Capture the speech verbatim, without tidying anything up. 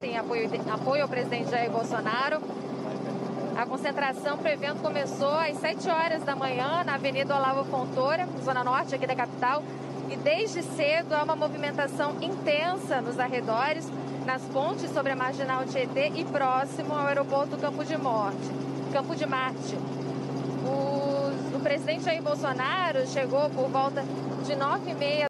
Tem apoio, apoio ao presidente Jair Bolsonaro. A concentração para o evento começou às sete horas da manhã na Avenida Olavo Fontoura, zona norte aqui da capital. E desde cedo há uma movimentação intensa nos arredores, nas pontes sobre a Marginal Tietê e próximo ao aeroporto Campo de Morte, Campo de Marte. O, o presidente Jair Bolsonaro chegou por volta de nove e meia